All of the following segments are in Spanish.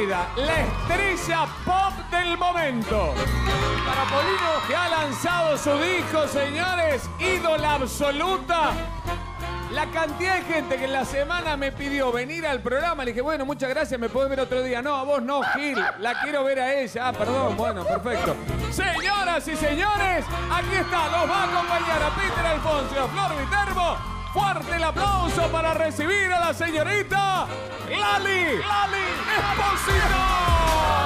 vida, la estrella pop del momento. Para Polino, que ha lanzado su disco, señores, ídola absoluta. La cantidad de gente que en la semana me pidió venir al programa, le dije, bueno, muchas gracias, me podés ver otro día. No, a vos no, Gil, la quiero ver a ella. Ah, perdón, bueno, perfecto. Señoras y señores, aquí está, los va a acompañar a Peter Alfonso y a Flor Viterbo. Fuerte el aplauso para recibir a la señorita Lali Espósito.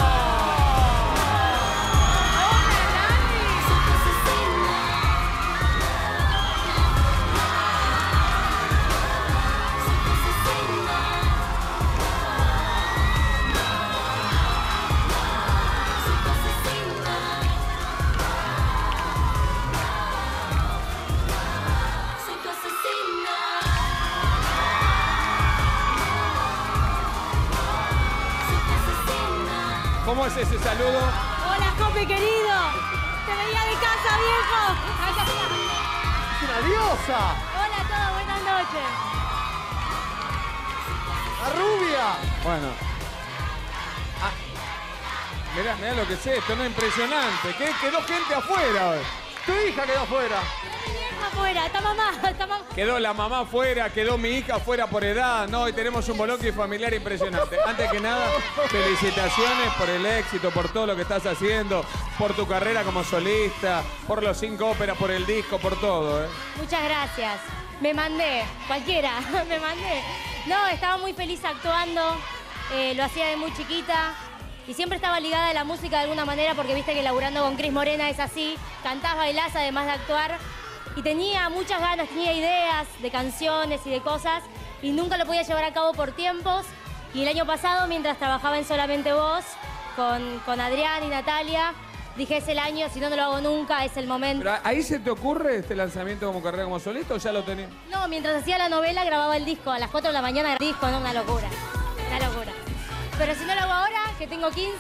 ¿Cómo es ese saludo? Hola, Cope, querido. Te veía de casa, viejo. ¡Es una diosa! Hola a todos, buenas noches. ¡La rubia! Bueno. Mirá lo que es esto, no es impresionante. Quedó gente afuera hoy. Tu hija quedó afuera. Mi vieja afuera, está mamá. Quedó la mamá afuera, quedó mi hija afuera por edad. No, hoy tenemos un boloque familiar impresionante. Antes que nada, felicitaciones por el éxito, por todo lo que estás haciendo, por tu carrera como solista, por los 5 óperas, por el disco, por todo, ¿eh? Muchas gracias. Me mandé, cualquiera, me mandé. No, estaba muy feliz actuando, lo hacía de muy chiquita y siempre estaba ligada a la música de alguna manera porque viste que laburando con Cris Morena es así, cantás, bailás además de actuar y tenía muchas ganas, tenía ideas de canciones y de cosas y nunca lo podía llevar a cabo por tiempos y el año pasado mientras trabajaba en Solamente Vos con Adrián y Natalia dije es el año, si no lo hago nunca, es el momento. ¿Pero ahí se te ocurre este lanzamiento como carrera como solista o ya lo tenías? No, mientras hacía la novela grababa el disco. A las 4 de la mañana grababa el disco, no, una locura. Una locura. Pero si no lo hago ahora, que tengo 15...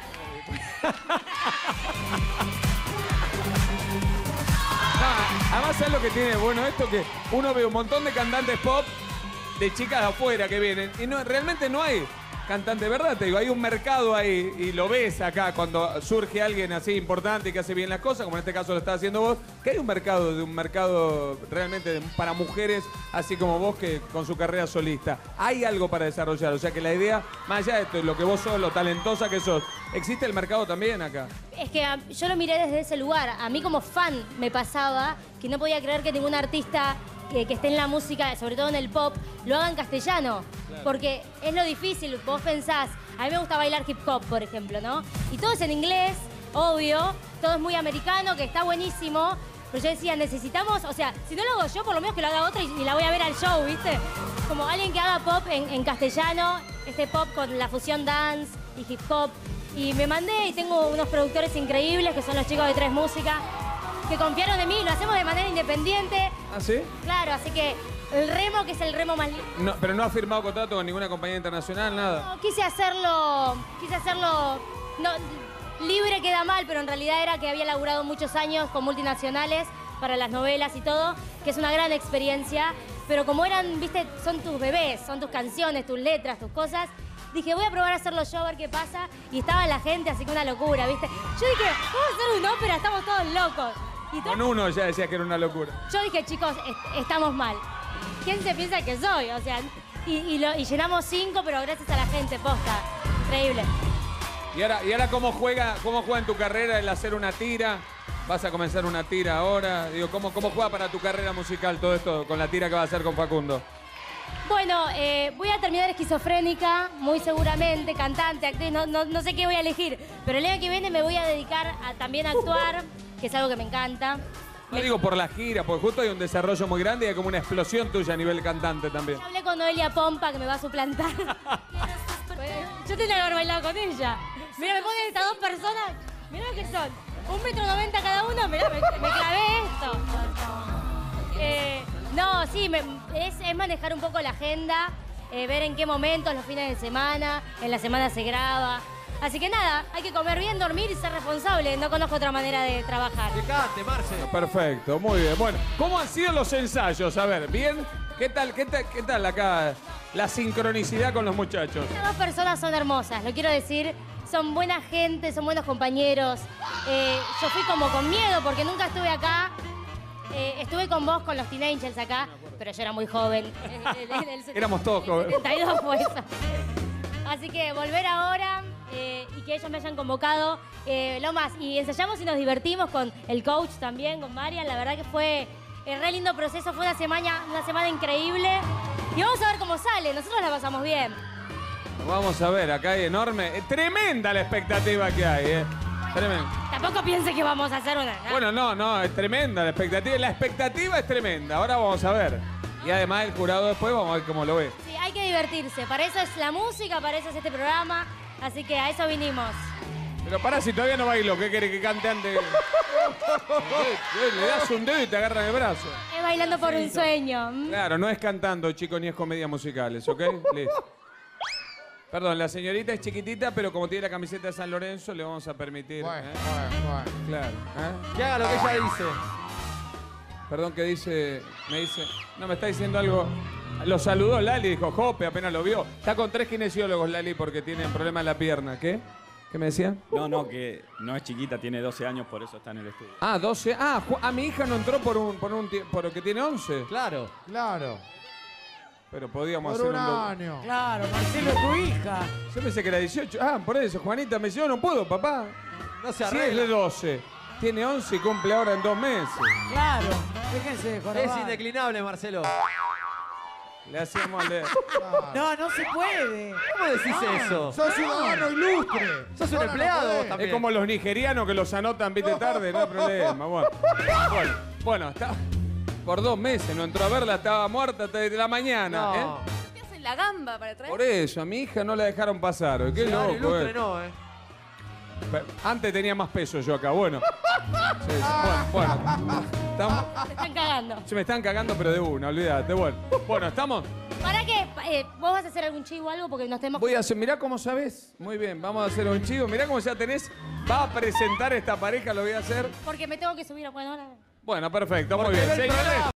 Además, ¿sabes lo que tiene bueno esto? Que uno ve un montón de cantantes pop de chicas de afuera que vienen y no, realmente no hay cantante, ¿verdad? Te digo, hay un mercado ahí y lo ves acá cuando surge alguien así importante y que hace bien las cosas, como en este caso lo estás haciendo vos, que hay un mercado realmente para mujeres así como vos que con su carrera solista. Hay algo para desarrollar, o sea que la idea, más allá de esto, lo que vos sos, lo talentosa que sos, ¿existe el mercado también acá? Es que yo lo miré desde ese lugar. A mí como fan me pasaba que no podía creer que ningún artista que esté en la música, sobre todo en el pop, lo haga en castellano. Claro. Porque es lo difícil, vos pensás, a mí me gusta bailar hip hop, por ejemplo, ¿no? Y todo es en inglés, obvio, todo es muy americano, que está buenísimo, pero yo decía, necesitamos, o sea, si no lo hago yo, por lo menos que lo haga otra y la voy a ver al show, ¿viste? Como alguien que haga pop en castellano, este pop con la fusión dance y hip hop. Y me mandé y tengo unos productores increíbles, que son los chicos de Tres Música, que confiaron en mí, lo hacemos de manera independiente. ¿Ah, sí? Claro, así que el remo, que es el remo más... No, pero no ha firmado contrato con ninguna compañía internacional, nada. No, quise hacerlo, no, libre queda mal, pero en realidad era que había laburado muchos años con multinacionales para las novelas y todo, que es una gran experiencia, pero como eran, viste, son tus bebés, son tus canciones, tus letras, tus cosas, dije, voy a probar a hacerlo yo, a ver qué pasa, y estaba la gente, así que una locura, viste. Yo dije, vamos a hacer una ópera, estamos todos locos. Y con uno ya decía que era una locura. Yo dije, chicos, estamos mal. ¿Quién se piensa que soy? O sea, y llenamos 5, pero gracias a la gente, posta. Increíble. ¿Y ahora cómo juega en tu carrera el hacer una tira? ¿Vas a comenzar una tira ahora? Digo, ¿cómo juega para tu carrera musical todo esto con la tira que vas a hacer con Facundo? Bueno, voy a terminar esquizofrénica, muy seguramente, cantante, actriz, no sé qué voy a elegir. Pero el año que viene me voy a dedicar también a actuar, que es algo que me encanta. No digo por la gira, porque justo hay un desarrollo muy grande y hay como una explosión tuya a nivel cantante también. Yo hablé con Noelia Pompa, que me va a suplantar. Yo tenía que haber bailado con ella. Mira, me ponen estas dos personas, mira lo que son. 1,90 m cada uno, mirá, me clavé esto. No, sí, es manejar un poco la agenda, ver en qué momentos, los fines de semana, en la semana se graba. Así que nada, hay que comer bien, dormir y ser responsable. No conozco otra manera de trabajar. Que cante, Marce. Perfecto, muy bien. Bueno, ¿cómo han sido los ensayos? A ver, ¿bien? ¿Qué tal acá la sincronicidad con los muchachos? Estas dos personas son hermosas, lo quiero decir. Son buena gente, son buenos compañeros. Yo fui como con miedo porque nunca estuve acá. Estuve con vos, con los Teen Angels acá, pero yo era muy joven. Éramos todos jóvenes. 72 fue eso. Así que volver ahora y que ellos me hayan convocado, lo más. Y ensayamos y nos divertimos con el coach también, con Marian. La verdad que fue re lindo proceso, fue una semana increíble. Y vamos a ver cómo sale, nosotros la pasamos bien. Vamos a ver, acá hay enorme, tremenda la expectativa que hay, Tremendo. Tampoco piense que vamos a hacer una... Bueno, no, es tremenda la expectativa. La expectativa es tremenda, ahora vamos a ver. Y además el jurado después vamos a ver cómo lo ve. Sí, hay que divertirse, para eso es la música, para eso es este programa, así que a eso vinimos. Pero pará, si todavía no bailó, ¿qué quiere que cante antes? Le das un dedo y te agarran el brazo. Es bailando por un sueño. Claro, no es cantando, chicos, ni es comedias musicales, ¿ok? Listo. Perdón, la señorita es chiquitita, pero como tiene la camiseta de San Lorenzo, le vamos a permitir. Bueno. Claro. Que haga lo que ella dice. Perdón, ¿qué dice? Me dice. No, me está diciendo algo. Lo saludó Lali, dijo, Jope, apenas lo vio. Está con 3 kinesiólogos, Lali, porque tiene problema en la pierna. ¿Qué? ¿Qué me decía? No, que no es chiquita, tiene 12 años, por eso está en el estudio. Ah, 12. Mi hija no entró por que tiene 11. Claro. Pero podíamos Por hacer un año. Claro, Marcelo, tu hija. Yo pensé que era 18. Por eso, Juanita me dice, yo no puedo, papá. No se Si es arregla. de 12. Tiene 11 y cumple ahora en 2 meses. Claro, déjense de jorobar. Es indeclinable, Marcelo. Le hacíamos leer. No se puede. ¿Cómo decís eso? ¡Sos ciudadano ilustre! Sos un empleado vos también. Es como los nigerianos que los anotan, viste, tarde, no hay problema. Bueno, está... Por 2 meses no entró a verla, estaba muerta desde la mañana. No. ¿Qué hacen la gamba para traer? Por eso, a mi hija no la dejaron pasar. Qué Ciudadano loco, ilustre no, Antes tenía más peso yo acá, bueno. Sí. Bueno. Estamos... Se están cagando. Se me están cagando, pero de una, olvídate. Bueno, ¿estamos? ¿Para qué? ¿Vos vas a hacer algún chivo o algo? Porque nos tenemos... Voy a hacer, mirá cómo sabés. Muy bien, vamos a hacer un chivo. Mirá cómo ya tenés. Va a presentar esta pareja, lo voy a hacer. Porque me tengo que subir a... Bueno, ahora... Bueno, perfecto, muy Porque bien. ve el Señores. programa.